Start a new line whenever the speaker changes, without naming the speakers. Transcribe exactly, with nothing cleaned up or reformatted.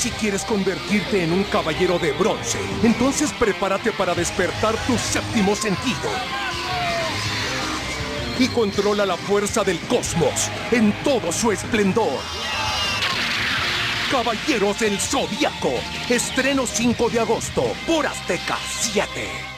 si quieres convertirte en un caballero de bronce, entonces prepárate para despertar tu séptimo sentido. Y controla la fuerza del cosmos en todo su esplendor. Caballeros del Zodiaco. Estreno cinco de agosto por Azteca siete.